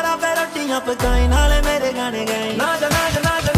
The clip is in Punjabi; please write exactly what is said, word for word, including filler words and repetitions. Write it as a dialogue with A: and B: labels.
A: यारा पे रोटियां पकाई नाले मेरे गाने गाए ना जा ना जा ना जा